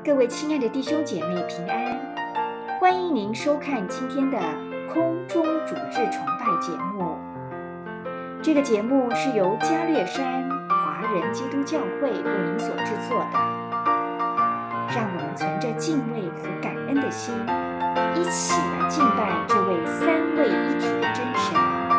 各位亲爱的弟兄姐妹平安，欢迎您收看今天的空中主日崇拜节目。这个节目是由加略山华人基督教会为您所制作的。让我们存着敬畏和感恩的心，一起来敬拜这位三位一体的真神。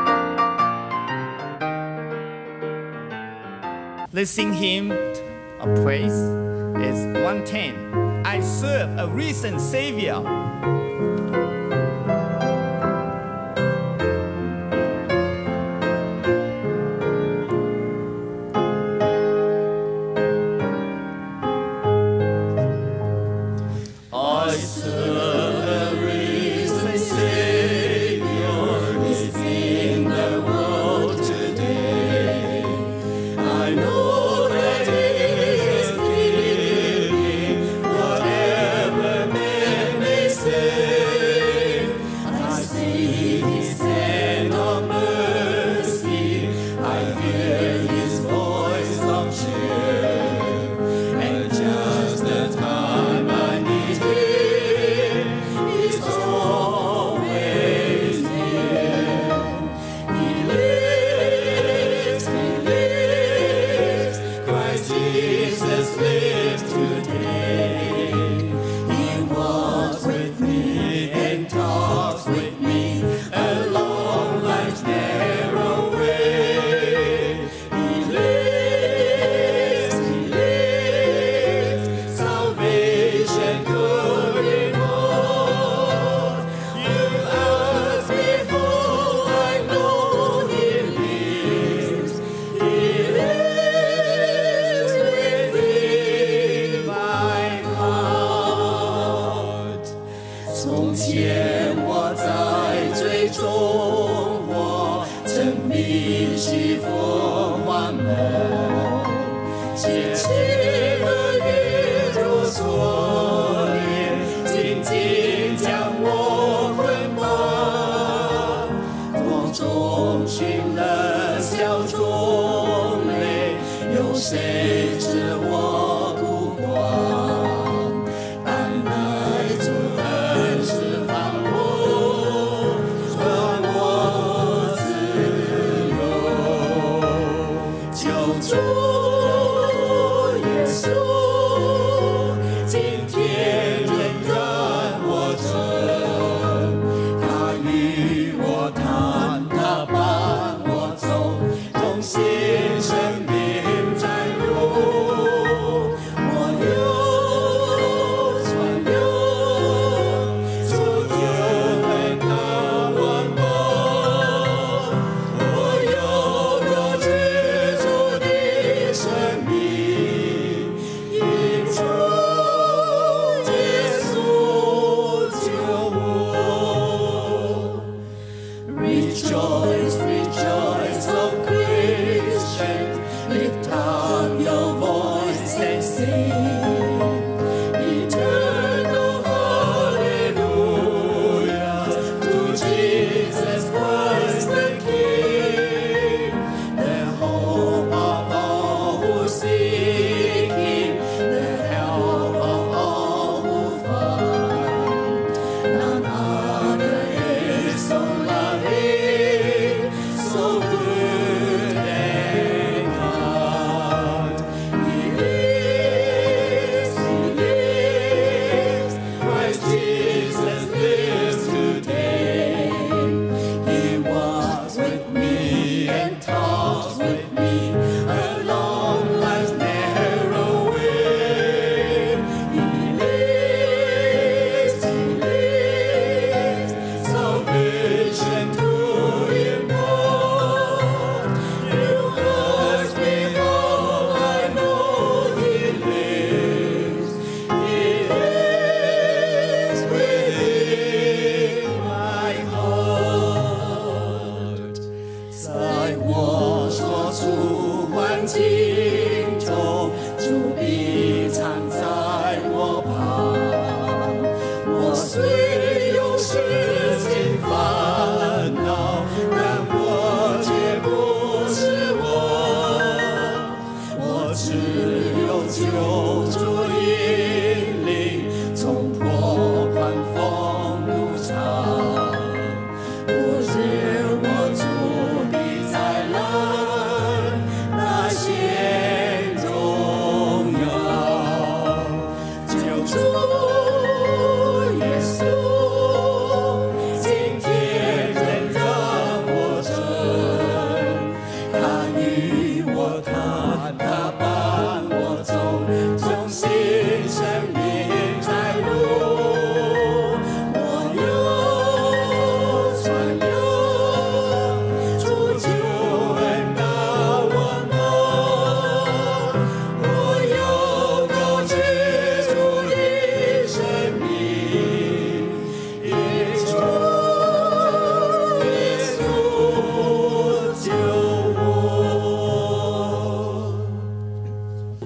Let's sing hymn of praise is 110. I serve a risen Savior.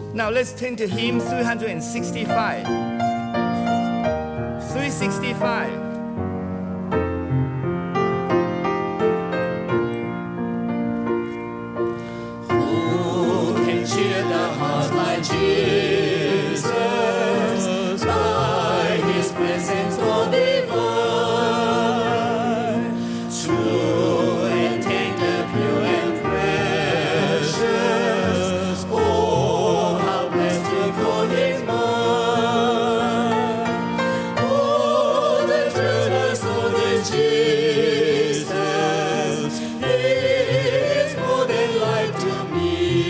Now let's turn to hymn 365. 365. Jesus, by His presence all divine, true and tender, pure and precious. Oh, how blessed to call Him mine. Oh, the trueness of this Jesus is more than life to me.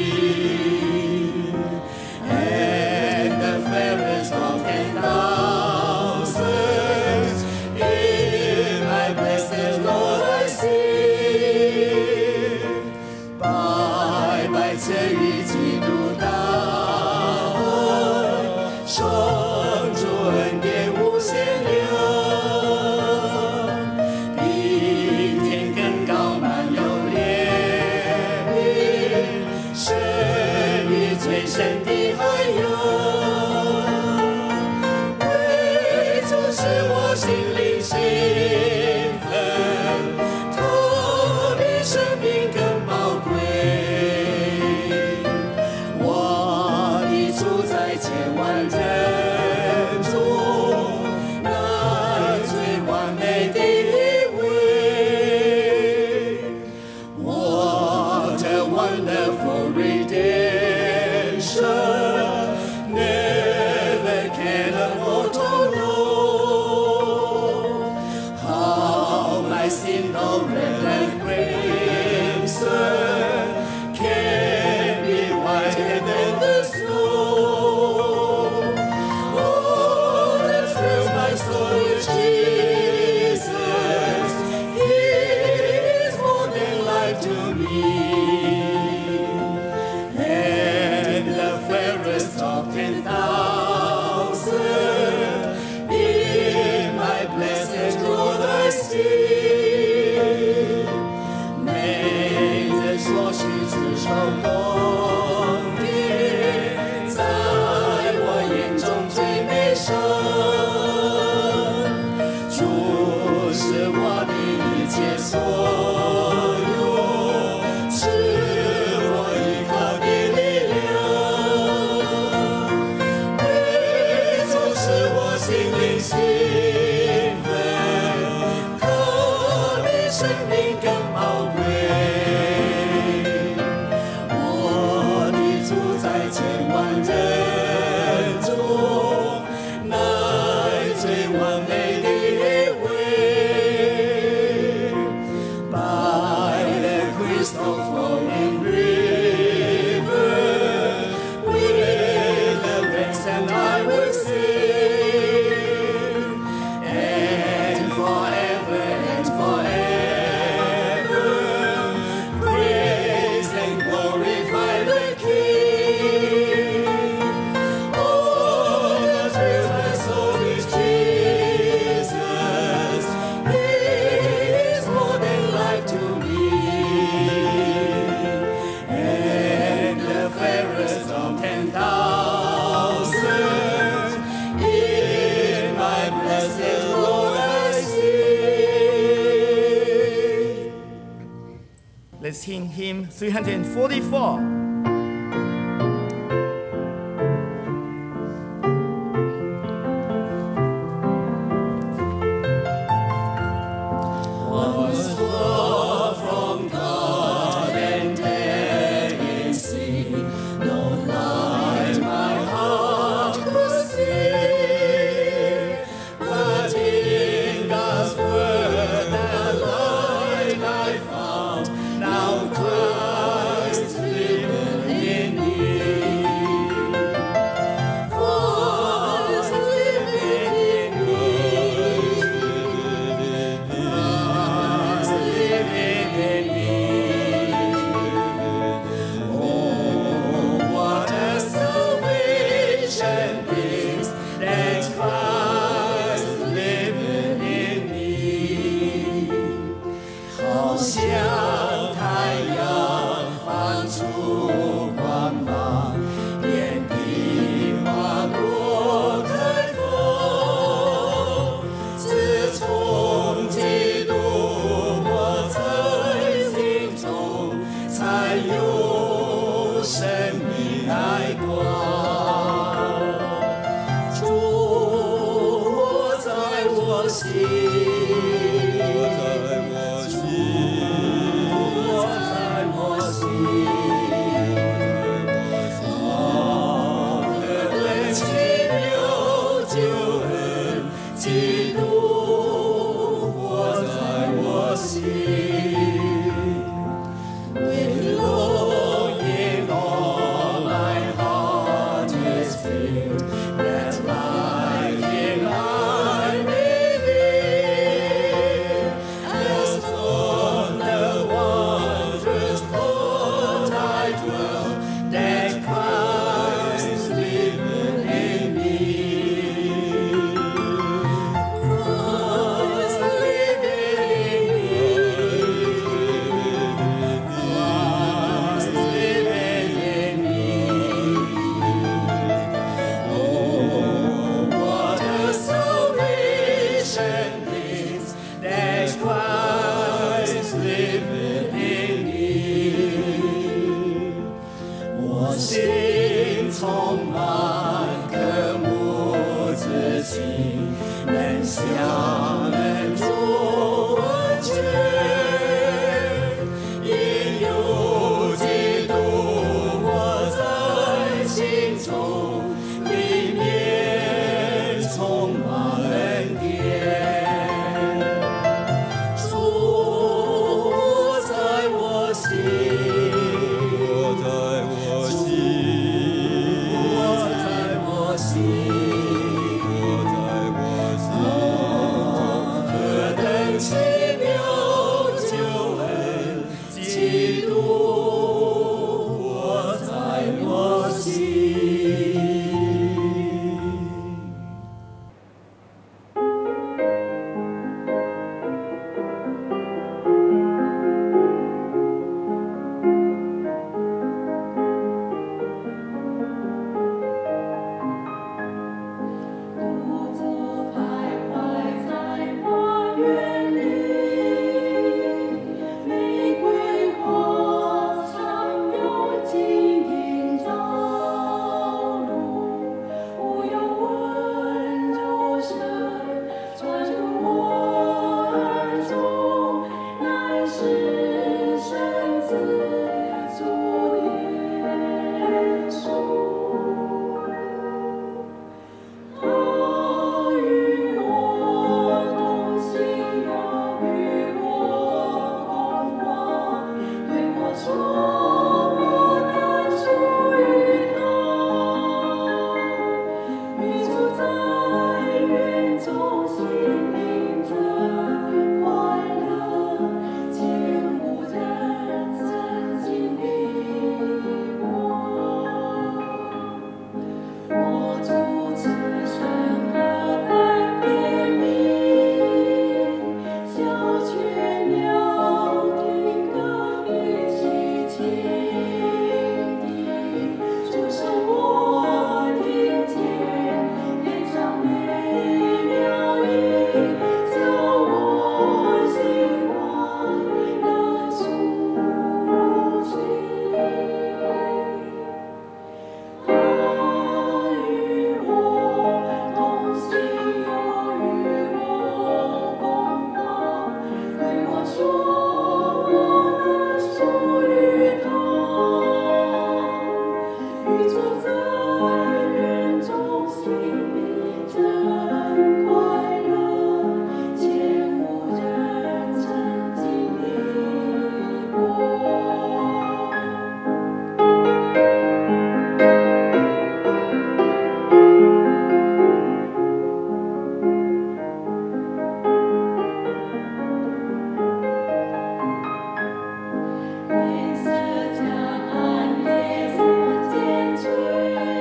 Let's sing hymn 344. Now Christ lives. 爱光，主在我心，基督活在我心。With longing all my heart is filled, that life in I may live. As on the wondrous thought I dwell, that Christ liveth in me. Christ liveth in me. Christ liveth in me. Oh, what a salvation is that Christ liveth in me. 我心充满渴慕之情，能向人做完全，因有基督活在心中，里面充满恩典。主活在我心，活在我心。何等奇妙救恩，基督活在我心。 独自徘徊在花园里，玫瑰花常有晶莹照露，无有温柔声传入我耳中，乃是圣子主耶稣。他与我同行，又与我同往，对我说我单属于他。与主在园中，心灵真快乐，前无人曾经历过。我主此生何等甜蜜，小雀鸟听歌语气轻低，主使我听见天上美妙音，叫我心欢乐苏醒。他与我同行，又与我同往，对我说我能属于他。与主在园中，心里真快乐，前无人曾经历过。颜色将暗夜所剪去，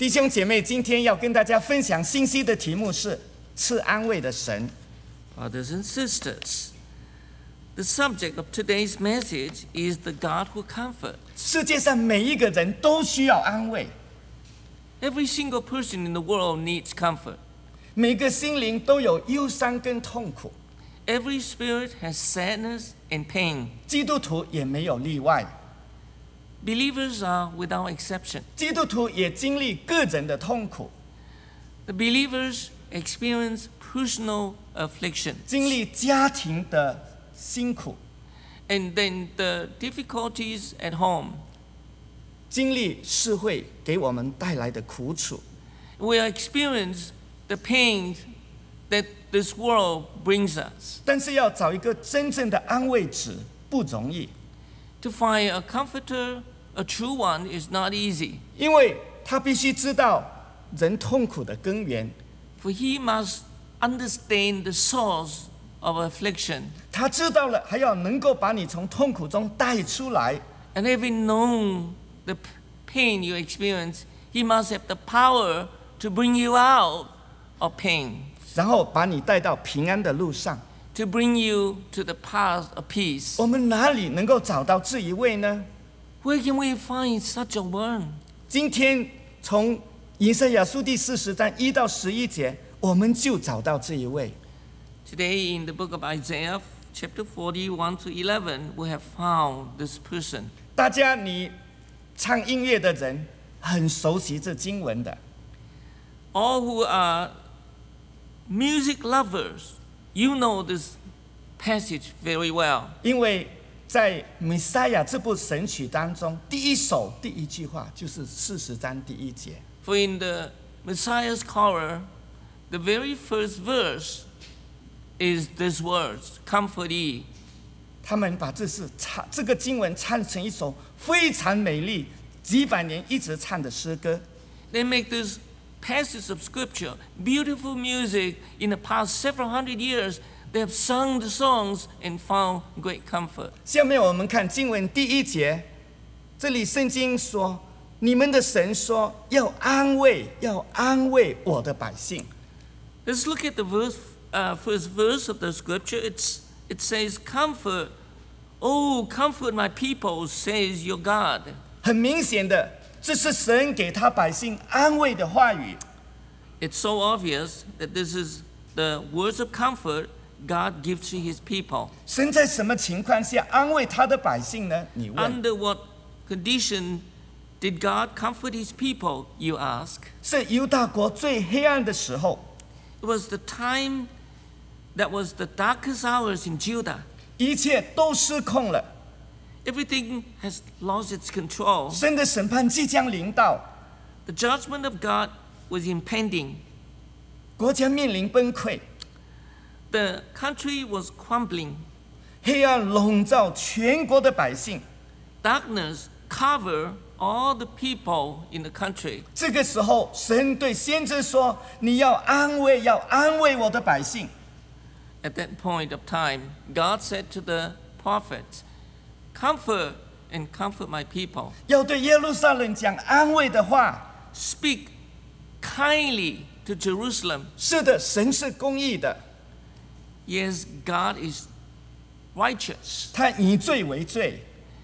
弟兄姐妹，今天要跟大家分享信息的题目是赐安慰的神。 Brothers and sisters, the subject of today's message is the God who comforts. 世界上每一个人都需要安慰， Every single person in the world needs comfort. 每个心灵都有忧伤跟痛苦， Every spirit has sadness and pain. 基督徒也没有例外。 Believers are without exception. 基督徒也经历个人的痛苦， The believers experience personal affliction 经历家庭的辛苦， and then the difficulties at home. 经历社会给我们带来的苦楚。 We experience the pains that this world brings us. 但是要找一个真正的安慰者不容易， To find a comforter, a true one, is not easy. 因为他必须知道人痛苦的根源， For he must understand the source of affliction. 他知道了，还要能够把你从痛苦中带出来。 And having known the pain you experience, he must have the power to bring you out of pain, 然后把你带到平安的路上。 to bring you to the path of peace. 我们哪里能够找到这一位呢？ Where can we find such a one? 今天从以赛亚书第40章1到11节，我们就找到这一位。 Today in the book of Isaiah, chapter 41 to 11, we have found this person. 大家，你唱音乐的人很熟悉这经文的。 All who are music lovers, you know this passage very well. 因为在弥赛亚这部神曲当中，第一首第一句话就是40章第1节。 For in the Messiah's choir, the very first verse is these words, Comfort ye. 他们把这个经文唱成一首非常美丽、几百年一直唱的诗歌。 They make this passage of scripture beautiful music. In the past several hundred years, they have sung the songs and found great comfort. 下面我们看经文第1节，这里圣经说：“你们的神说要安慰我的百姓。” Let's look at the first verse of the scripture. It says, Comfort, oh, comfort my people, says your God. 很明显的，这是神给他百姓安慰的话语。 It's so obvious that this is the words of comfort God gives to his people. 神在什么情况下安慰他的百姓呢？你问， Under what condition did God comfort his people, you ask? 是犹大国最黑暗的时候， It was the time that was the darkest hours in Judah. 一切都失控了， Everything has lost its control. 神的审判即将临到， The judgment of God was impending. 国家面临崩溃， The country was crumbling. 黑暗笼罩全国的百姓。 Darkness covered all the people in the country. 这个时候，神对先知说：“你要安慰我的百姓。” At that point of time, God said to the prophets, Comfort and comfort my people. 要对耶路撒冷讲安慰的话。 Speak kindly to Jerusalem. 是的，神是公义的， Yes, God is righteous. 他以罪为罪，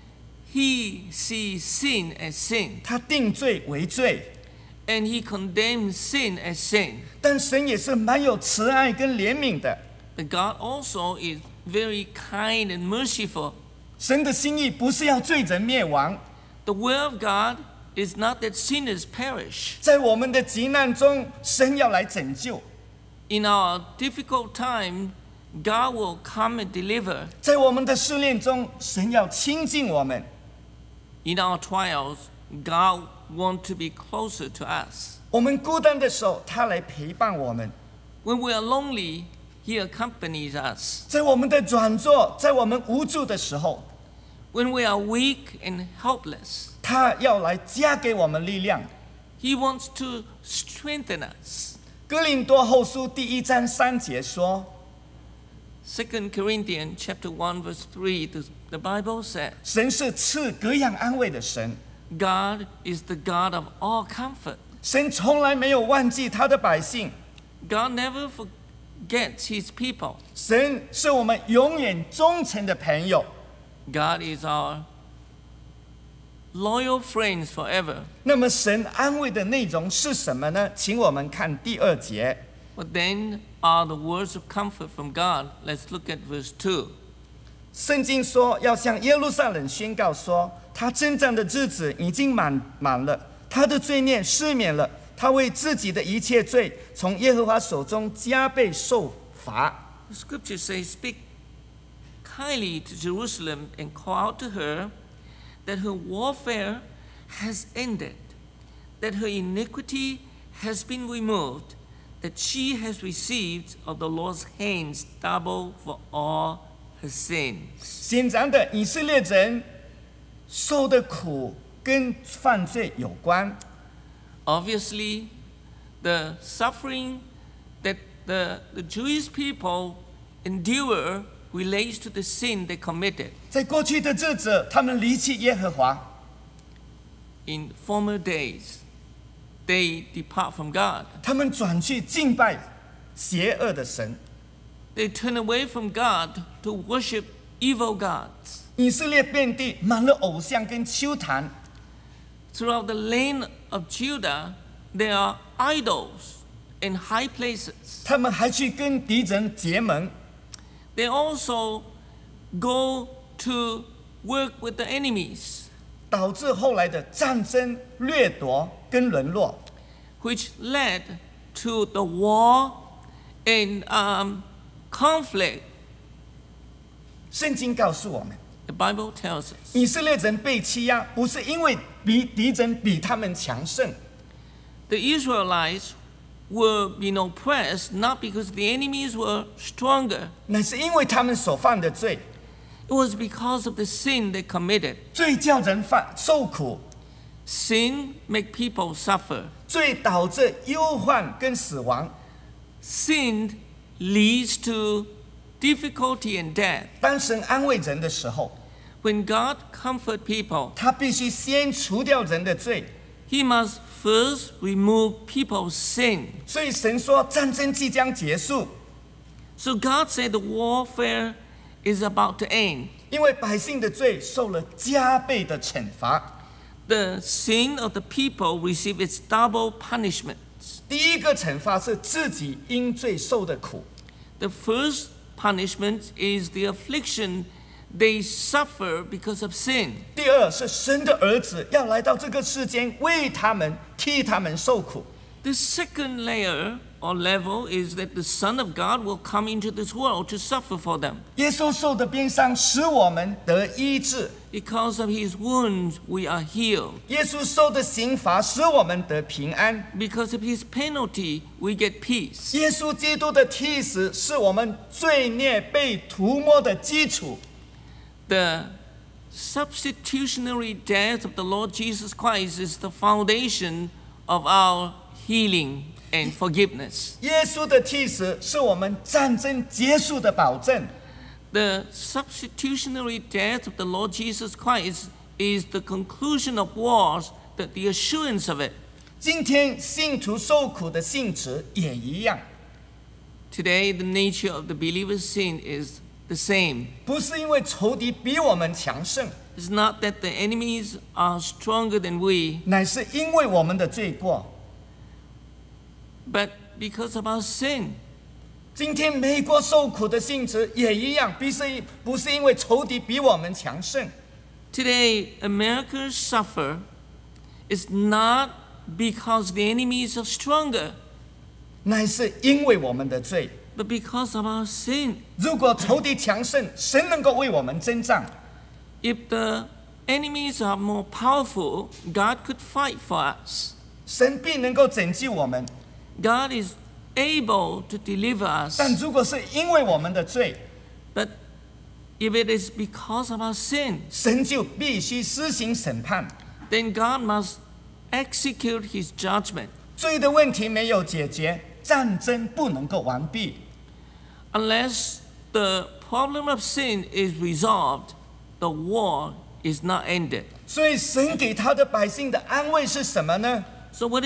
He sees sin as sin, 他定罪为罪。 and he condemns sin as sin. 但神也是蛮有慈爱跟怜悯的。 But God also is very kind and merciful. 神的心意不是要罪人灭亡， The will of God is not that sinners perish. 在我们的急难中，神要来拯救； In our difficult time, God will come and deliver. 在我们的试炼中，神要亲近我们； In our trials, God wants to be closer to us. 我们孤单的时候，他来陪伴我们； When we are lonely, He accompanies us. 在我们的软弱，在我们无助的时候， When we are weak and helpless, 他要来加给我们力量。 He wants to strengthen us. 哥林多后书第1章3节说： 2 Corinthians chapter 1 verse 3, the Bible says, 神是赐各样安慰的神。 God is the God of all comfort. 神从来没有忘记他的百姓， God never forgets his people. 神是我们永远忠诚的朋友。 God is our loyal friends forever. 那么神安慰的内容是什么呢？请我们看第2节。 What then are the words of comfort from God? Let's look at verse 2. 圣经说要向耶路撒冷宣告说，他征战的日子已经满了，他的罪孽赦免了，他为自己的一切罪从耶和华手中加倍受罚。 The scripture says, Speak kindly to Jerusalem and call out to her that her warfare has ended, that her iniquity has been removed, that she has received of the Lord's hands double for all her sins. 显然的，以色列人受的苦跟犯罪有关。 Obviously, the suffering that the Jewish people endure relates to the sin they committed. 在过去的日子，他们离弃耶和华， In former days, they depart from God. 他们转去敬拜邪恶的神。 They turn away from God to worship evil gods. 以色列遍地满了偶像跟丘坛， Throughout the land of Judah, there are idols in high places. 他们还去跟敌人结盟， They also go to work with the enemies, 导致后来的战争、掠夺跟沦落。 which led to the war and conflict. 圣经告诉我们， The Bible tells us 以色列人被欺压，不是因为敌人比他们强盛， the Israelites were being oppressed not because the enemies were stronger. 乃是因为他们所犯的罪。 It was because of the sin they committed. 罪叫人受苦， Sin make people suffer. 罪导致忧患跟死亡。 Sin leads to difficulty and death. 当神安慰人的时候， When God comfort people, 他必须先除掉人的罪。 He must first remove people's sin. 所以神说，战争即将结束， So God said the warfare is about to end. 因为百姓的罪受了加倍的惩罚。 The sin of the people receive its double punishment. 第一个惩罚是自己因罪受的苦， The first punishment is the affliction they suffer because of sin. 第二是神的儿子要来到这个世间，为他们替他们受苦。 The second layer or level is that the Son of God will come into this world to suffer for them. 耶稣受的鞭伤使我们得医治， Because of his wounds, we are healed. 耶稣受的刑罚使我们得平安。 Because of his penalty, we get peace. 耶稣基督的替死是我们罪孽被涂抹的基础。 The substitutionary death of the Lord Jesus Christ is the foundation of our healing and forgiveness. 耶稣的替死是我们战争结束的保证。 The substitutionary death of the Lord Jesus Christ is the conclusion of wars, the assurance of it. 今天信徒受苦的性质也一样， Today, the nature of the believer's sin is the same. 不是因为仇敌比我们强盛， It's not that the enemies are stronger than we, 乃是因为我们的罪过。 but because of our sin. 今天美国受苦的性质也一样，不是因为仇敌比我们强盛， Today, America suffer is not because the enemies are stronger, 乃是因为我们的罪。 but because of our sin. 如果仇敌强盛，神能够为我们征战。 If the enemies are more powerful, God could fight for us. 神必能够拯救我们。 God is able to deliver us. 但如果是因为我们的罪， But if it is because of our sin, 神就必须施行审判。 then God must execute his judgment. 罪的问题没有解决，战争不能够完毕。 Unless the problem of sin is resolved, the war is not ended. 所以神给他的百姓的安慰是什么呢？ So what is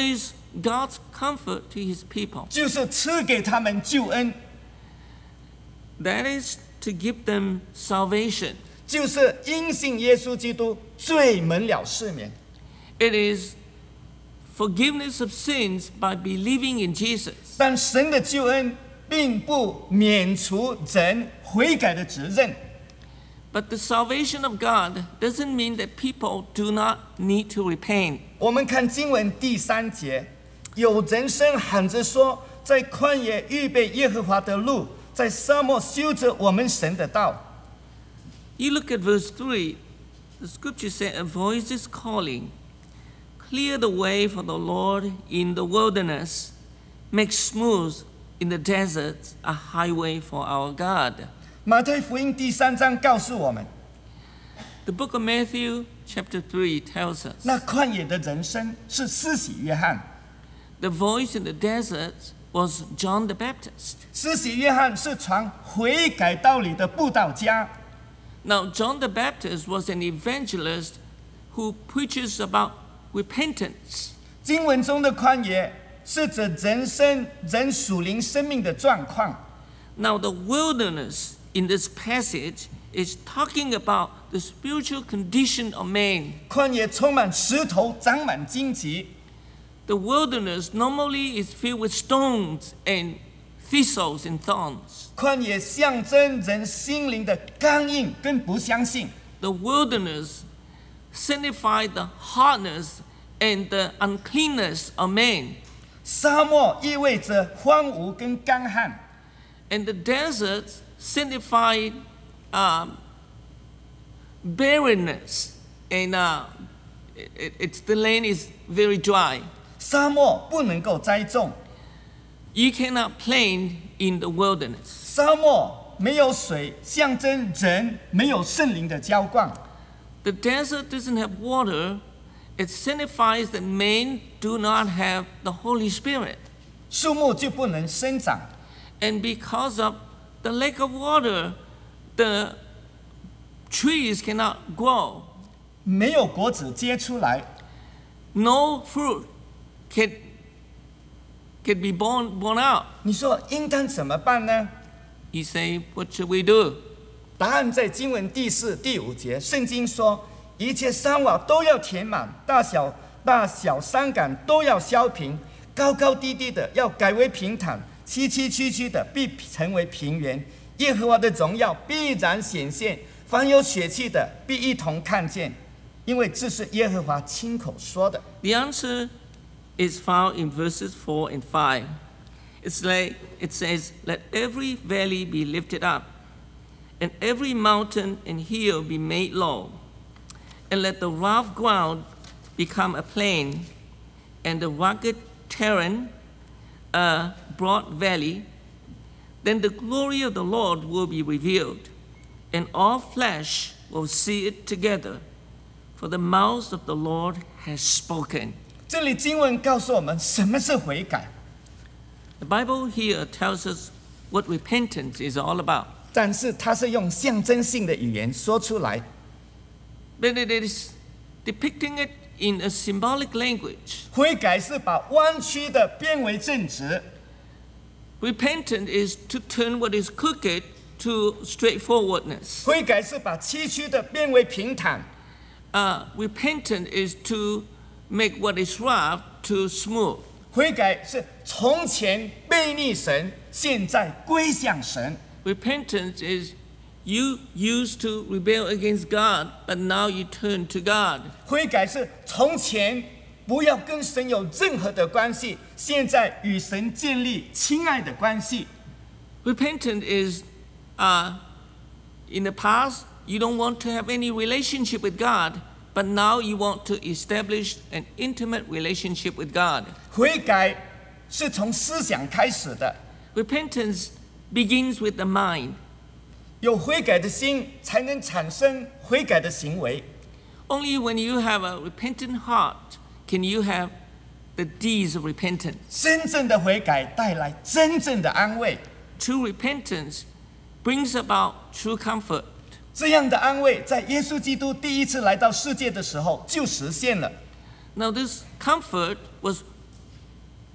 God's comfort to his people. 就是赐给他们救恩， That is to give them salvation. 就是因信耶稣基督，罪蒙了赦免。 It is forgiveness of sins by believing in Jesus. 但神的救恩并不免除人悔改的责任。 But the salvation of God doesn't mean that people do not need to repent. 我们看经文第3节，有人声喊着说，在旷野预备耶和华的路，在沙漠修着我们神的道。 You look at verse 3, the scripture says, a voice is calling, clear the way for the Lord in the wilderness, make smooth in the desert a highway for our God. 马太福音第3章告诉我们， The book of Matthew, chapter 3, tells us 那旷野的人声是施洗约翰。 the voice in the desert was John the Baptist. 施洗约翰是传悔改道理的布道家。 Now, John the Baptist was an evangelist who preaches about repentance. 经文中的旷野是指人属灵生命的状况。 Now, the wilderness in this passage is talking about the spiritual condition of man. 旷野充满石头，长满荆棘。 The wilderness normally is filled with stones and thistles and thorns. 旷野象征人心灵的刚硬跟不相信。 The wilderness signified the hardness and the uncleanness of man. 沙漠意味着荒芜跟干旱， And the desert signified barrenness, and the land is very dry. 沙漠不能够栽种， You cannot plant in the wilderness. 沙漠没有水，象征人没有圣灵的浇灌。 The desert doesn't have water. It signifies that men do not have the Holy Spirit. 树木就不能生长， And because of the lack of water, the trees cannot grow. 没有果子结出来。 No fruit can be born out. 你说应当怎么办呢？ You say, what should we do? 答案在经文第4、第5节。圣经说，一切山瓦都要填满，大小山岗都要削平，高高低低的要改为平坦，崎崎岖岖的必成为平原。耶和华的荣耀必然显现，凡有血气的必一同看见，因为这是耶和华亲口说的。 The answer is found in verses 4 and 5. It says, let every valley be lifted up, and every mountain and hill be made low, and let the rough ground become a plain, and the rugged terrain a broad valley. Then the glory of the Lord will be revealed, and all flesh will see it together, for the mouth of the Lord has spoken. 这里经文告诉我们什么是悔改， The Bible here tells us what repentance is all about. 但是它是用象征性的语言说出来。 But it is depicting it in a symbolic language. 悔改是把弯曲的变为正直， Repentance is to turn what is crooked to straightforwardness. 悔改是把崎岖的变为平坦， Repentance is to make what is rough to smooth. 悔改是从前背逆神，现在归向神。 Repentance is you used to rebel against God, but now you turn to God. 悔改是从前不要跟神有任何的关系，现在与神建立亲爱的关系。 Repentance is in the past, you don't want to have any relationship with God, but now you want to establish an intimate relationship with God. 悔改是从思想开始的， Repentance begins with the mind. 有悔改的心，才能产生悔改的行为。 Only when you have a repentant heart can you have the deeds of repentance. 真正的悔改带来真正的安慰， True repentance brings about true comfort. 这样的安慰在耶稣基督第一次来到世界的时候就实现了。 Now, this comfort was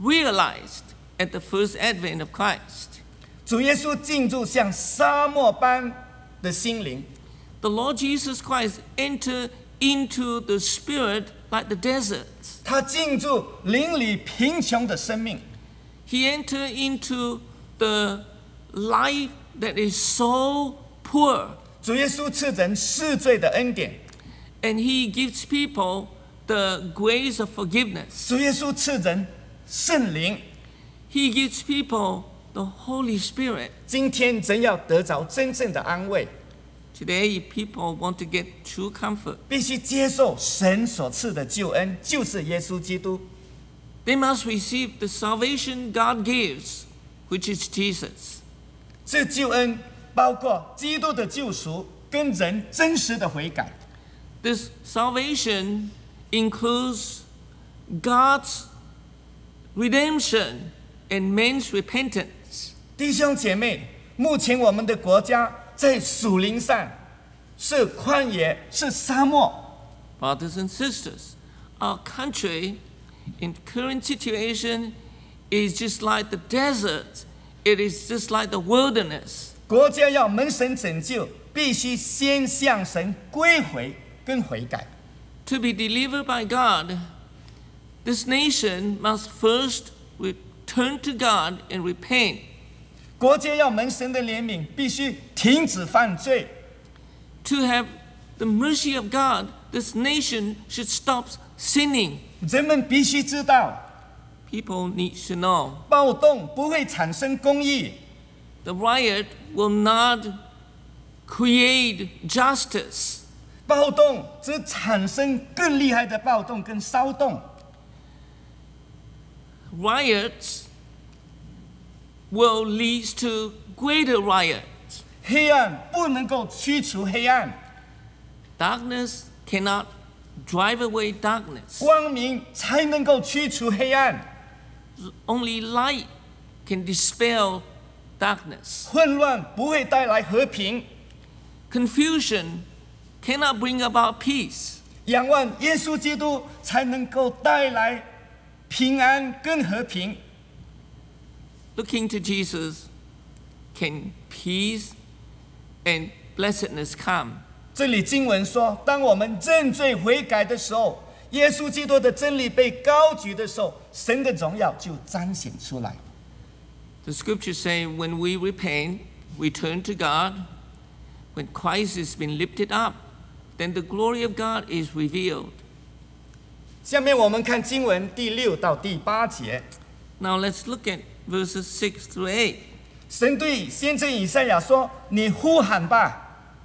realized at the first advent of Christ. 主耶稣进入像沙漠般的心灵， The Lord Jesus Christ entered into the spirit like the desert. 他进入邻里贫穷的生命， He entered into the life that is so poor, 主耶稣赐人赦罪的恩典， and He gives people the grace of forgiveness. 主耶稣赐人圣灵。 He gives people the Holy Spirit. 今天真要得着真正的安慰， Today, if people want to get true comfort, 必须接受神所赐的救恩，就是耶稣基督。 they must receive the salvation God gives, which is Jesus. 这救恩包括基督的救赎跟人真实的悔改。 This salvation includes God's redemption and man's repentance. 弟兄姐妹，目前我们的国家在属灵上是旷野，是沙漠。 Brothers and sisters, our country in current situation is just like the desert. It is just like the wilderness. 国家要蒙神拯救，必须先向神归回跟悔改。 To be delivered by God, this nation must first return to God and repent. 国家要蒙神的怜悯，必须停止犯罪。 To have the mercy of God, this nation should stop sinning. 人们必须知道， People need to know 暴动不会产生公义， the riot will not create justice. 暴动只产生更厉害的暴动跟骚动。 Riots will lead to greater riots. 黑暗不能够驱除黑暗， Darkness cannot drive away darkness. 光明才能够驱除黑暗。 Only light can dispel darkness. 混乱不会带来和平。 Confusion cannot bring about peace. 仰望耶稣基督，才能够带来平安跟和平。 Looking to Jesus, can peace and blessedness come? 这里经文说，当我们认罪悔改的时候，耶稣基督的真理被高举的时候，神的荣耀就彰显出来。 The scriptures say when we repent, we turn to God, when Christ has been lifted up, then the glory of God is revealed. 下面我们看经文第6到第8节， Now let's look at verses 6 through 8. 神对先知以赛亚说：“你呼喊吧。”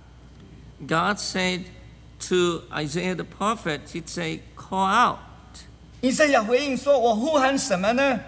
God said to Isaiah the prophet, he'd say, call out. 以赛亚回应说：“我呼喊什么呢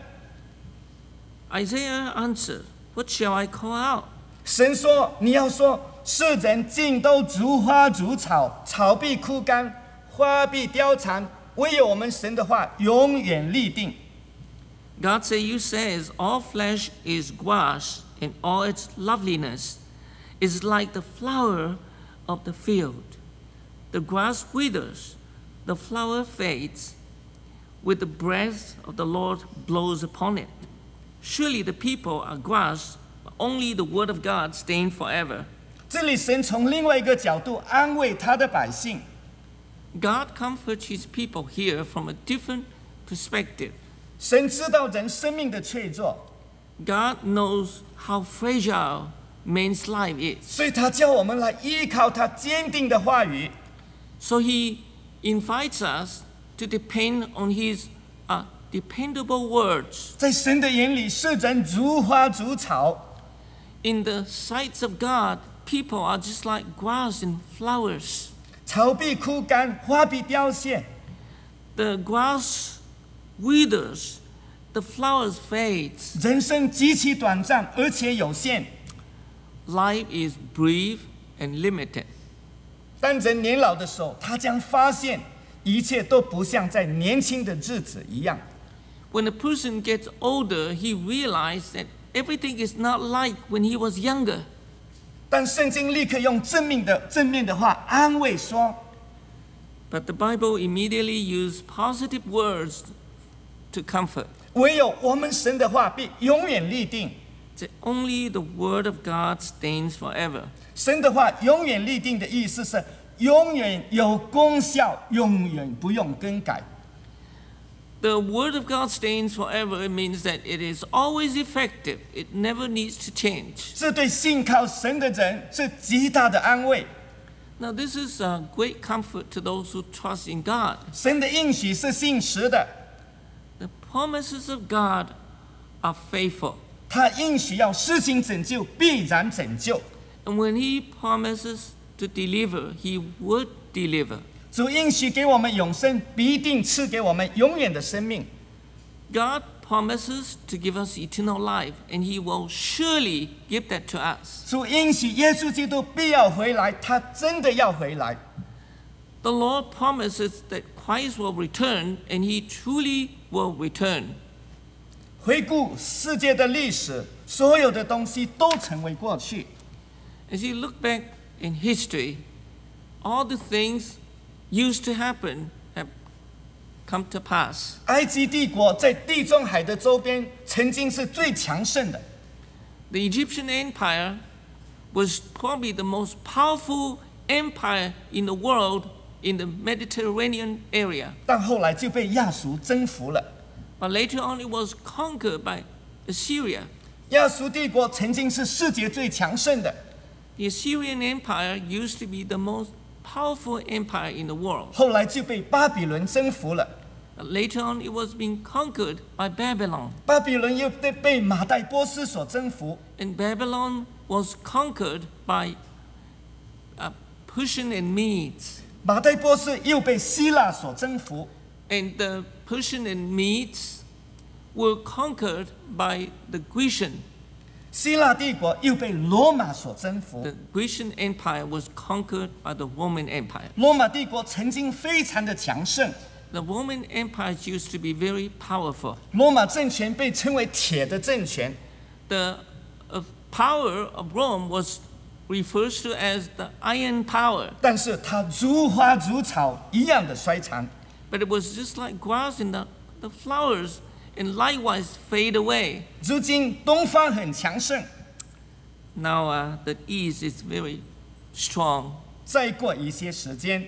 Isaiah answered, what shall I call out?？” 神说：“你要说，世人尽都逐花逐草，草必枯干，花必凋残，唯有我们神的话永远立定。” God said, you says, all flesh is grass, and all its loveliness is like the flower of the field. The grass withers, the flower fades, with the breath of the Lord blows upon it. Surely the people are grass, but only the word of God stays forever. 这里神从另外一个角度安慰他的百姓。 God comforts his people here from a different perspective. 神知道人生命的脆弱， God knows how fragile man's life is. 所以他叫我们来依靠他坚定的话语。 So he invites us to depend on his dependable words. 在神的眼里，世人如花如草， In the sights of God, people are just like grass and flowers. 草必枯干，花必凋谢。 The grass withers, the flowers fades. 人生极其短暂，而且有限。 Life is brief and limited. 当人年老的时候，他将发现一切都不像在年轻的日子一样。 When a person gets older, he realizes that everything is not like when he was younger. 但圣经立刻用正面的话安慰说， But the Bible immediately used positive words to comfort. 唯有我们神的话必永远立定。 That only the word of God stands forever. 神的话永远立定的意思是永远有功效，永远不用更改。 The word of God stands forever. It means that it is always effective. It never needs to change. 这对信靠神的人是极大的安慰。 Now, this is a great comfort to those who trust in God. 神的应许是信实的， The promises of God are faithful. 他应许要施行拯救，必然拯救。 And when He promises to deliver, He would deliver. 主应许给我们永生，必定赐给我们永远的生命。 God promises to give us eternal life, and He will surely give that to us. 主应许耶稣基督必要回来，他真的要回来。 The Lord promises that Christ will return, and He truly will return. 回顾世界的历史，所有的东西都成为过去。 As you look back in history, all the things used to happen have come to pass. 埃及帝国在地中海的周边曾经是最强盛的， The Egyptian Empire was probably the most powerful empire in the world in the Mediterranean area. 但后来就被亚述征服了。 But later on, it was conquered by Assyria. 亚述帝国曾经是世界最强盛的， The Assyrian Empire used to be the most powerful empire in the world. 后来就被巴比伦征服了。 But later on, it was being conquered by Babylon. 巴比伦又被马代波斯所征服， And Babylon was conquered by Persian and Medes. 马代波斯又被希腊所征服， And the Persian and Medes were conquered by the Grecian. 希腊帝国又被罗马所征服。 The Grecian Empire was conquered by the Roman Empire. 罗马帝国曾经非常的强盛， The Roman empires used to be very powerful. 罗马政权被称为铁的政权。 The power of Rome was refers to as the iron power, 但是它如花如草一样的衰残。 but it was just like grass and the flowers, and likewise fade away. 如今东方很强盛， Now the east is very strong. 再过一些时间，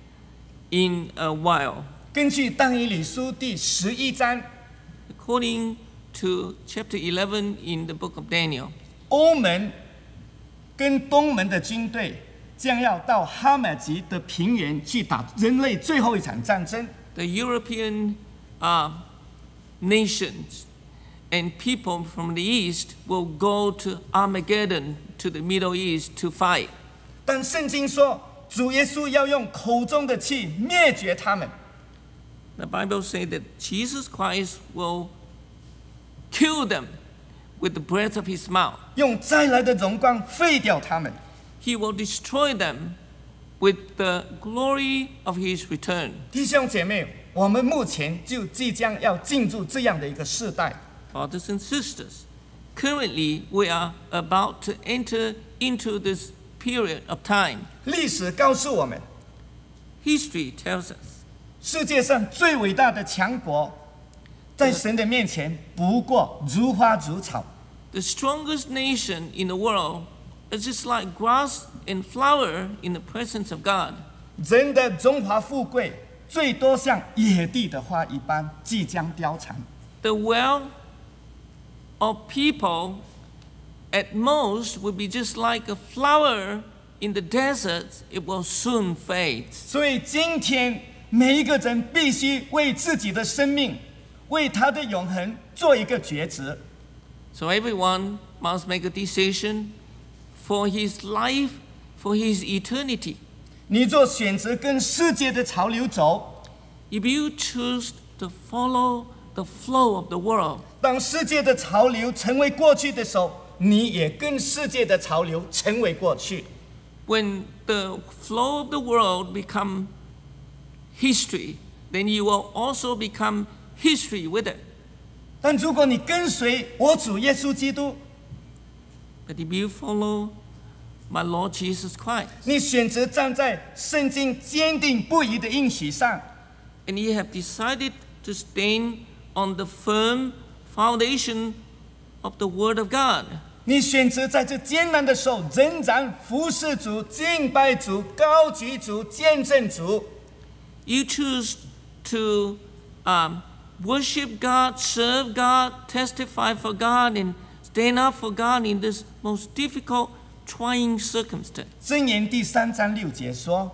In a while, 根据但以理书第11章， according to chapter 11 in the book of Daniel, 欧门跟东门的军队将要到哈马吉的平原去打人类最后一场战争。 the European nations and people from the east will go to Armageddon, to the Middle East to fight. 但圣经说，主耶稣要用口中的气灭绝他们。 The Bible says that Jesus Christ will kill them with the breath of his mouth. 用再来的荣光废掉他们。 He will destroy them with the glory of his return. 弟兄姐妹，我们目前就即将要进入这样的一个世代。 Brothers and sisters, currently we are about to enter into this period of time. 历史告诉我们， History tells us 世界上最伟大的强国，在神的面前不过如花如草。 the strongest nation in the world is just like grass and flower in the presence of God. 人的荣华富贵，最多像野地的花一般，即将凋残。 The wealth of people at most would be just like a flower in the desert, it will soon fade. 所以今天每一个人必须为自己的生命，为他的永恒做一个抉择。 So everyone must make a decision for his life, for his eternity. 你做选择跟世界的潮流走， If you choose to follow the flow of the world, 当世界的潮流成为过去的时候，你也跟世界的潮流成为过去。 when the flow of the world become history, then you will also become history with it. 但如果你跟随我主耶稣基督， But if you follow my Lord Jesus Christ, 你选择站在圣经坚定不移的应许上， and you have decided to stand on the firm foundation of the Word of God. 你选择在这艰难的时候，仍然服侍主、敬拜主、高举主、见证主。 You choose to worship God, serve God, testify for God, and stand up for God in this most difficult, trying circumstance. 箴言第3章6节说，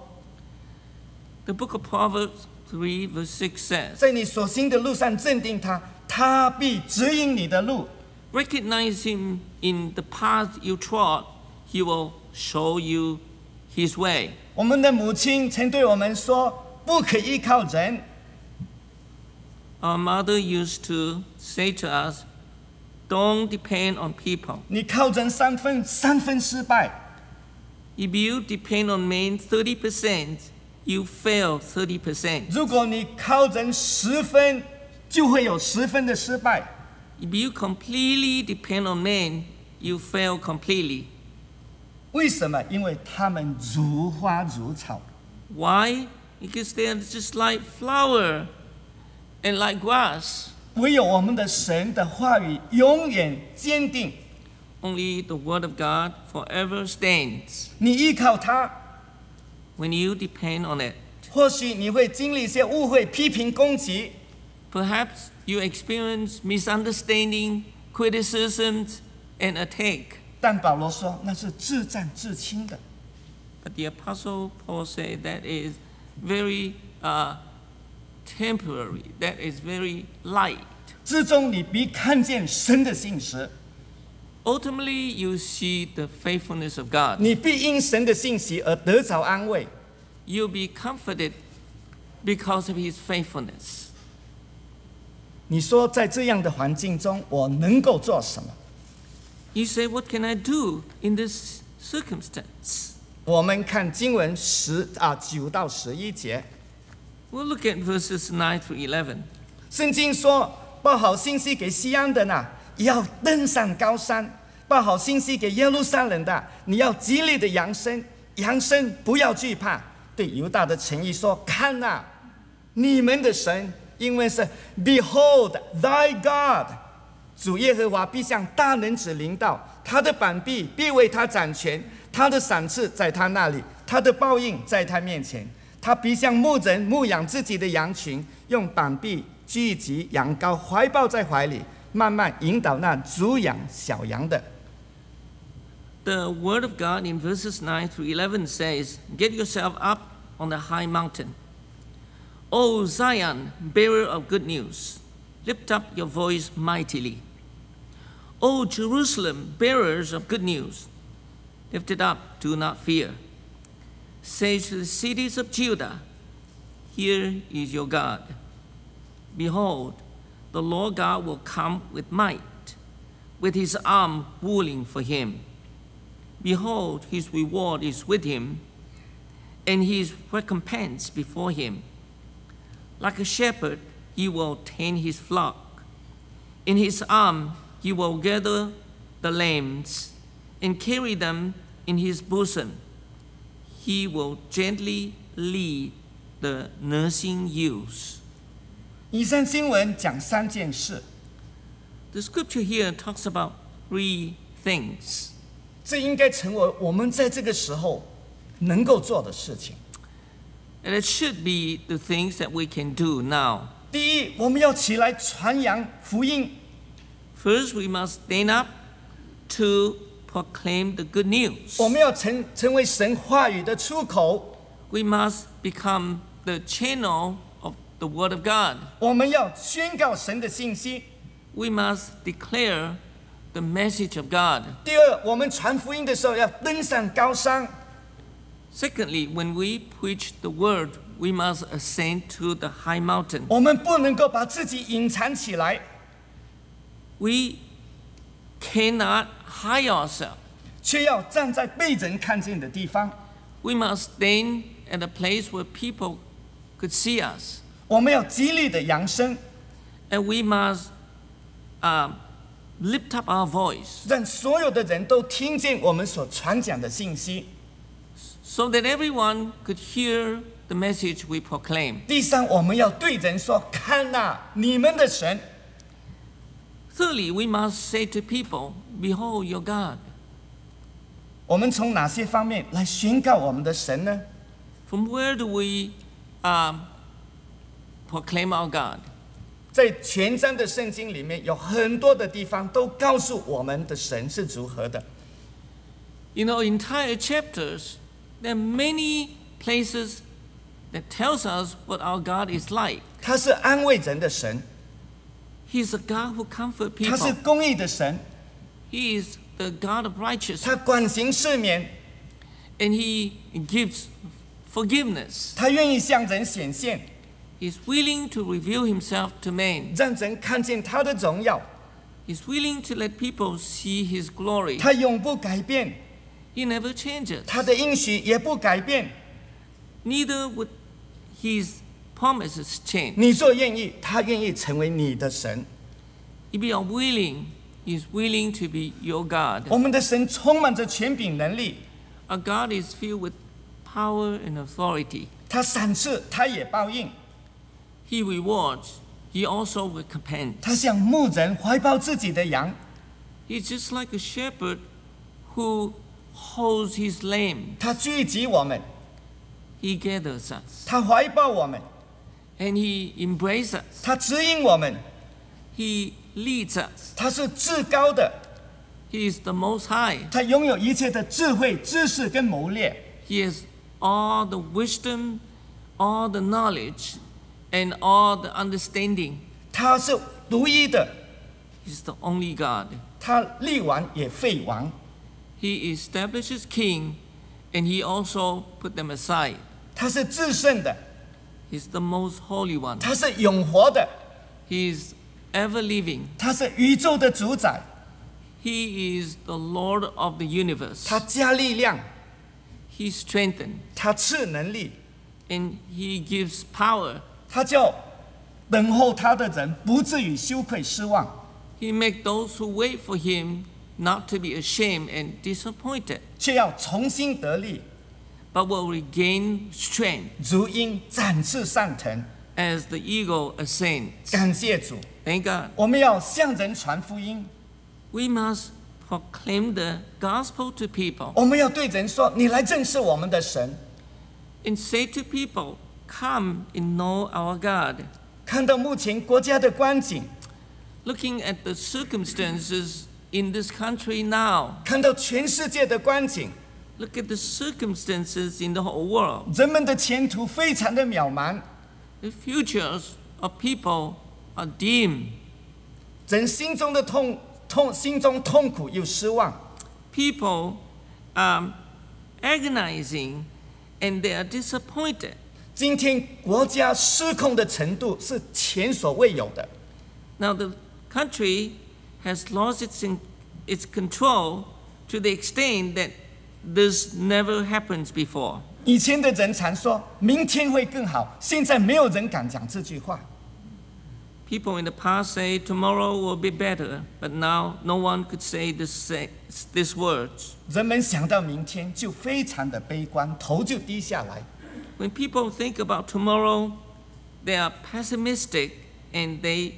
The book of Proverbs 3 verse 6 says, 在你所行的路上镇定他，他必指引你的路。 recognize him in the path you trod, he will show you his way. 我们的母亲曾对我们说，不可依靠人。 Our mother used to say to us, don't depend on people. 你靠人3分失败。 If you depend on men 30%, you fail 30%. 如果你靠人10分，就会有10分的失败。 If you completely depend on men, you fail completely. 为什么？因为他们如花如草。 Why? Because they are just like flower and like grass. 唯有我们的神的话语永远坚定。 Only the word of God forever stands. 你依靠它， When you depend on it, 或许你会经历一些误会、批评、攻击， perhaps you experience misunderstanding, criticisms, and attack. 但保罗说那是自战自清的。 But the Apostle Paul said that is very temporary, that is very light. 之中你必看见神的信实， Ultimately, you see the faithfulness of God. 你必因神的信息而得着安慰。 You'll be comforted because of his faithfulness. 你说在这样的环境中，我能够做什么？ You say, what can I do in this circumstance? 我们看经文9到11节， We'll look at verses 9 through 11. 圣经说：报好信息给西安的呢，要登上高山；报好信息给耶路撒冷的，你要极力的扬声，扬声不要惧怕。对犹大的诚意说：看哪，你们的神，因为是 Behold thy God。 主耶和华必向大能者临到，他的膀臂必为他掌权，他的赏赐在他那里，他的报应在他面前。他必像牧人牧养自己的羊群，用膀臂聚集羊羔，怀抱在怀里，慢慢引导那主养小羊的。 The word of God in verses 9 through 11 says, get yourself up on the high mountain. O Zion, bearer of good news, lift up your voice mightily. O Jerusalem, bearers of good news, lift it up, do not fear. Say to the cities of Judah, here is your God. Behold, the Lord God will come with might, with his arm ruling for him. Behold, his reward is with him, and his recompense before him. Like a shepherd, he will tend his flock. In his arm, he will gather the lambs and carry them in his bosom. He will gently lead the nursing ewes. 以上经文讲3件事， The scripture here talks about 3 things. 这应该成为我们在这个时候能够做的事情。 And it should be the things that we can do now. 第一，我们要起来传扬福音。 First, we must stand up to proclaim the good news. 我们要成为神话语的出口， We must become the channel of the Word of God. 我们要宣告神的信息。 We must declare the message of God. 第二，我们传福音的时候要登上高山， Secondly, when we preach the Word, we must ascend to the high mountain. 我们不能够把自己隐藏起来， We cannot hide ourselves. 却要站在被人看见的地方。 We must stand at a place where people could see us. 我们要极力的扬声， And we must lift up our voice 让所有的人都听见我们所传讲的信息。 so that everyone could hear the message we proclaim. 第三，我们要对人说：看哪，你们的神。 Thirdly, we must say to people, Behold your God. 我们从哪些方面来宣告我们的神呢？ From where do we proclaim our God? 在全章的圣经里面，有很多的地方都告诉我们的神是如何的。 You know, entire chapters, there are many places that tells us what our God is like. 他是安慰人的神， He's a God who comforts 他是 people. 公义的神， He is the God of righteousness, 他管刑赦免， and He gives forgiveness. 他愿意向人显现， He's willing to reveal Himself to man. 让人看见他的荣耀。 He's willing to let people see His glory. 他永不改变， He never changes. 他的应许也不改变。 Neither would His promises change. 你若愿意，他愿意成为你的神。 If you are willing, He is willing to be your God. 我们的神充满着权柄能力， Our God is filled with power and authority. 他赏赐，他也报应。 He rewards, He also recompense. 他像牧人怀抱自己的羊， He's just like a shepherd who holds his lamb. 他聚集我们， He gathers us 他怀抱我们， and He embraces us. 他指引我们。 He leads us. 他是至高的， He is the Most High. 他拥有一切的智慧、知识跟谋略。 He has all the wisdom, all the knowledge, and all the understanding. 他是独一的， He's the only God. 他立王也废王， He establishes king, and He also put them aside. 他是至圣的， He's the most holy one. 他是永活的， He is ever living. 他是宇宙的主宰， He is the Lord of the universe. 他加力量， He strengthens, 他赐能力， and He gives power. 他叫等候他的人不至于羞愧失望， He makes those who wait for Him not to be ashamed and disappointed, 却要重新得力， but will regain strength 如鹰展翅上腾。 as the eagle ascends. 感谢主， Thank God. 我们要向人传福音， We must proclaim the gospel to people 我们要对人说：“你来认识我们的神。 and say to people, Come and know our God. ” 看到目前国家的光景， Looking at the circumstances in this country now, 看到全世界的光景， look at the circumstances in the whole world. 人们的前途非常的渺茫， The futures of people are dim. 人心中的心中痛苦又失望。 People are agonizing and they are disappointed. 今天国家失控的程度是前所未有的。 Now the country has lost its control to the extent that this never happens before. 以前的人常说明天会更好，现在没有人敢讲这句话。 People in the past say tomorrow will be better, but now no one could say these words. 人们想到明天就非常的悲观，头就低下来。 When people think about tomorrow, they are pessimistic and they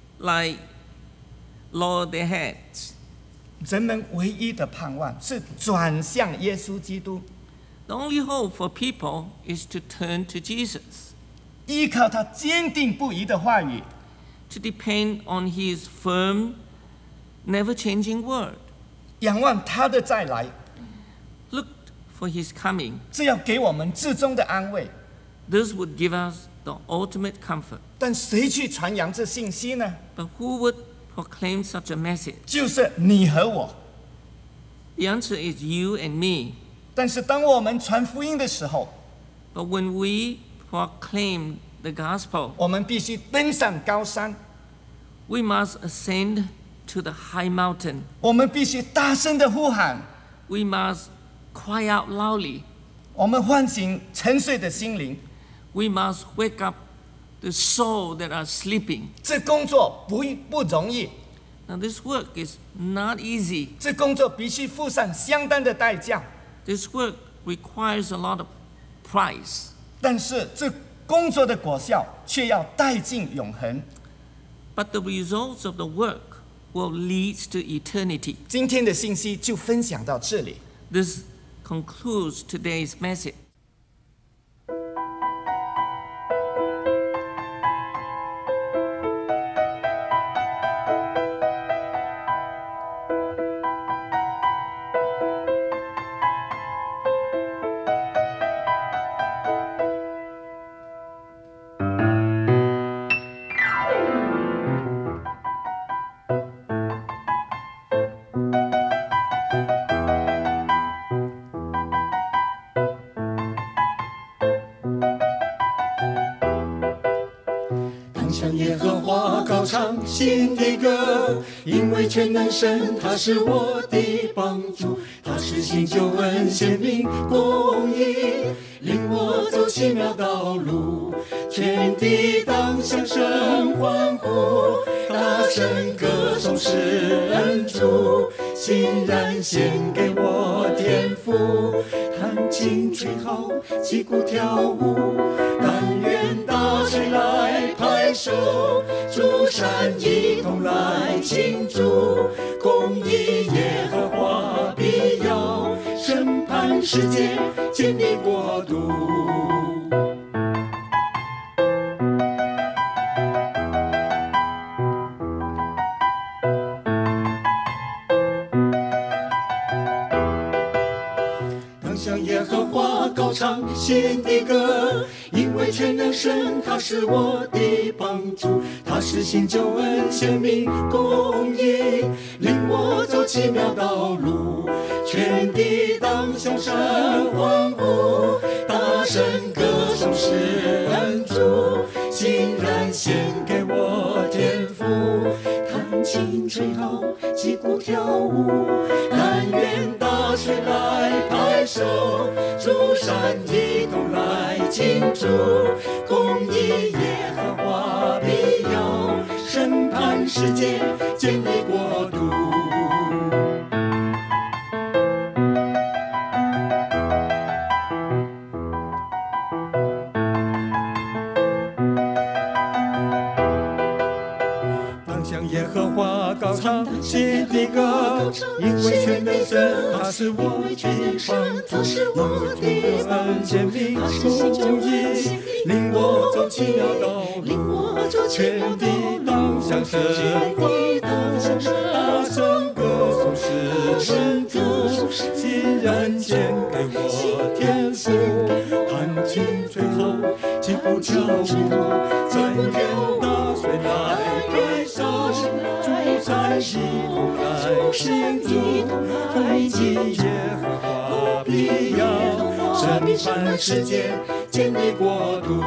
lower their heads. 人们唯一的盼望是转向耶稣基督， The only hope for people is to turn to Jesus, 依靠他坚定不移的话语， to depend on His firm, never-changing word. 仰望他的再来， Look for His coming. 这要给我们至终的安慰。 This would give us the ultimate comfort. 但谁去传扬这信息呢？ But who would proclaim such a message? 就是你和我。 The answer is you and me. 但是当我们传福音的时候， But when we proclaim the gospel, 我们必须登上高山， we must ascend to the high mountain. 我们必须大声的呼喊， We must cry out loudly. 我们唤醒沉睡的心灵。 We must wake up the soul that are sleeping. 这工作不容易， Now this work is not easy. 这工作必须付上相当的代价。 This work requires a lot of price. 但是这工作的果效却要带进永恒。 But the results of the work will lead to eternity. 今天的信息就分享到这里。 This concludes today's message. 向耶和华高唱新的歌，因为全能神他是我的帮助，他施行救恩显明公义，领我走奇妙道路，全地当向神欢呼，大声歌颂施恩主，欣然献给我天父，弹琴吹号击鼓跳舞，但愿大水来拍手，诸山一同来庆祝，公义耶和华必要审判世界，建立国度。当向耶和华高唱新的歌，因为全能神他是我的帮助，他施行救恩显明公义，领我走奇妙道路，全地当向神欢呼，大声歌颂施恩主，欣然献给我天父，弹琴吹号击鼓跳舞，但愿大水来拍手，诸山一同来庆祝，公义耶和华必要审判世界，建立国度。当向耶和华高唱新的歌，因为全能神他是我的帮助，因为救恩显明公义，领我走奇妙道路，全地当向神欢呼，大声歌颂施恩主，欣然献给我天父，弹琴吹号击鼓跳舞，但愿大水来拍手，诸山一同来庆祝，公义耶和华必要审判世界，建立国度。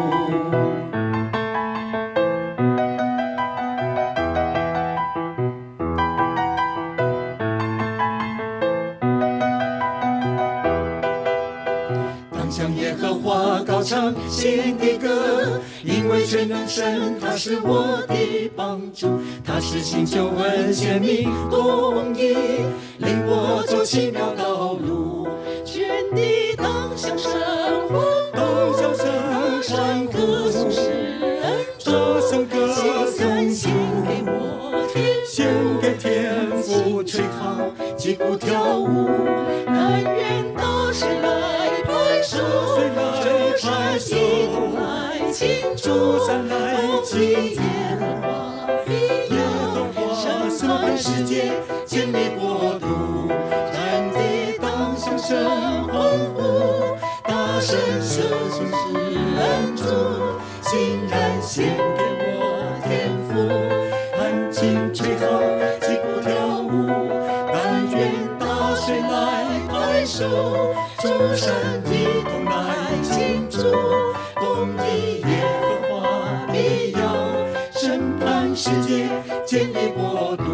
当向耶和华高唱新的歌，因为全能神他是我的帮助，他施行救恩显明公义，领我走奇妙道路，全地当向神欢呼，当向神欢歌颂施恩主，大声歌颂献给我天，献给天父吹号击鼓跳舞，但愿大水来拍手，水来拍手，一同来庆祝，山来庆祝，耶和华审判世界，建立国度，全地当向神欢呼，大声歌颂施恩主，欣然献给我天父，弹琴吹号击鼓跳舞，但愿大水来拍手，诸山一同来庆祝，公义耶和华必要审判世界，建立国度。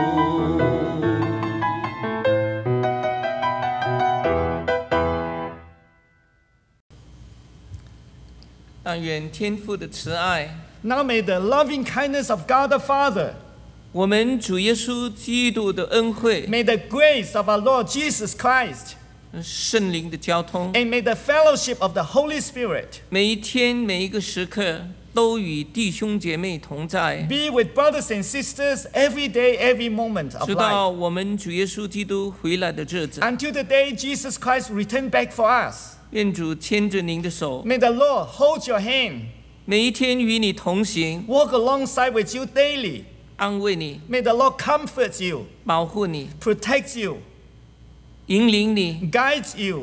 但愿天父的慈爱， Now may the loving kindness of God the Father, 我们主耶稣基督的恩惠， may the grace of our Lord Jesus Christ, 圣灵的交通， and may the fellowship of the Holy Spirit 每一天每一个时刻都与弟兄姐妹同在， Be with brothers and sisters every day, every moment of 直 life. 到我们主耶稣基督回来的日子。 Until the day Jesus Christ return back for us. 愿主牵着您的手， May the Lord hold your hand, 每一天与你同行， walk alongside with you daily. 安慰你， May the Lord comfort you, 保护你， protect you, 引领你， guide you,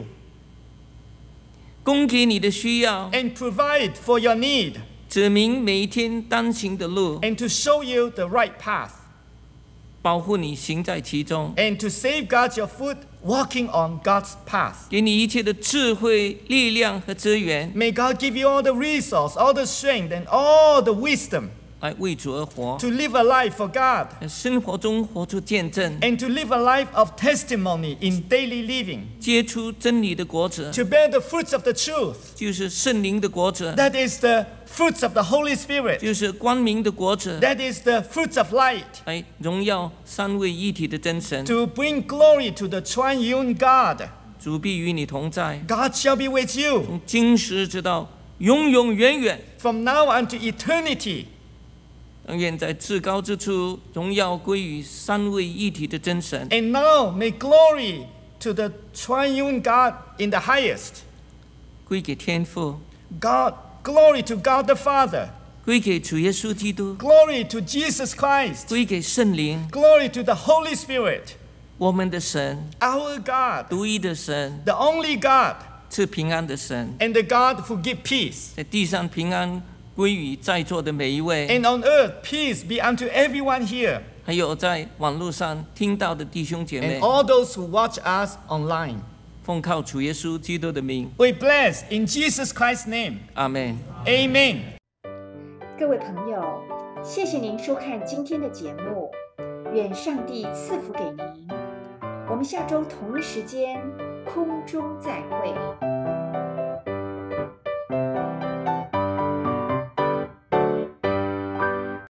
供给你的需要， and provide for your need, 指明每一天当行的路， and to show you the right path, 保护你行在其中， and to safeguard your foot walking on God's path. 给你一切的智慧、力量和资源， May God give you all the resource, all the strength, and all the wisdom 来为主而活， to live a life for God, 在生活中活出见证， and to live a life of testimony in daily living, 结出真理的果子， to bear the fruits of the truth. 就是圣灵的果子， That is the fruits of the Holy Spirit. 就是光明的果子， That is the fruits of light, 来荣耀三位一体的真神。 to bring glory to the triune God. 主必与你同在， God shall be with you 从今时直到永永远远。 from now unto eternity. 愿在至高之处荣耀归于三位一体的真神， And now may glory to the triune God in the highest. 归给天父， God, glory to God the Father. 归给主耶稣基督， Glory to Jesus Christ. 归给圣灵， Glory to the Holy Spirit. 我们的神， Our God, 独一的神， the only God, 赐平安的神， and the God who gives peace. 在地上平安归于在座的每一位， And on earth, peace be unto everyone here, 还有在网络上听到的弟兄姐妹 and，all those who watch us online. 奉靠主耶稣基督的名， We bless in Jesus Christ's name. 阿门。 Amen. 各位朋友，谢谢您收看今天的节目，愿上帝赐福给您。我们下周同一时间空中再会。